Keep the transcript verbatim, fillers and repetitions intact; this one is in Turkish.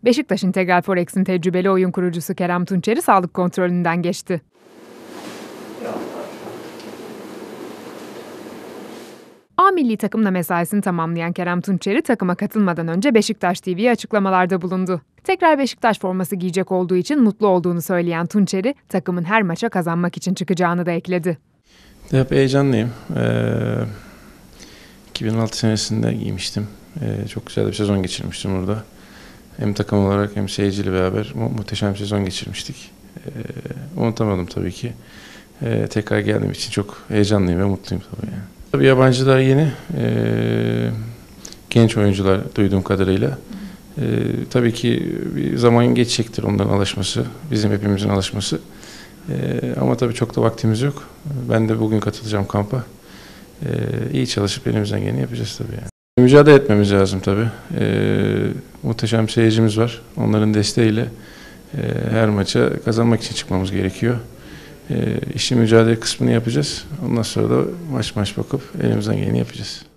Beşiktaş Integral Forex'in tecrübeli oyun kurucusu Kerem Tunçeri sağlık kontrolünden geçti. A milli takımla mesaisini tamamlayan Kerem Tunçeri takıma katılmadan önce Beşiktaş T V'ye açıklamalarda bulundu. Tekrar Beşiktaş forması giyecek olduğu için mutlu olduğunu söyleyen Tunçeri, takımın her maça kazanmak için çıkacağını da ekledi. Hep heyecanlıyım. Ee, iki bin on altı senesinde giymiştim. Ee, çok güzel bir sezon geçirmiştim orada. Hem takım olarak hem seyirciyle beraber mu muhteşem bir sezon geçirmiştik. Ee, unutamadım tabii ki. Ee, tekrar geldiğim için çok heyecanlıyım ve mutluyum tabii yani. Tabii yabancılar yeni, ee, genç oyuncular duyduğum kadarıyla. Ee, tabii ki bir zaman geçecektir onların alışması, bizim hepimizin alışması. Ee, ama tabii çok da vaktimiz yok. Ben de bugün katılacağım kampa. Ee, iyi çalışıp elimizden geleni yapacağız tabii yani. Mücadele etmemiz lazım tabii. Ee, muhteşem seyircimiz var. Onların desteğiyle e, her maça kazanmak için çıkmamız gerekiyor. E, işin mücadele kısmını yapacağız. Ondan sonra da maç maç bakıp elimizden geleni yapacağız.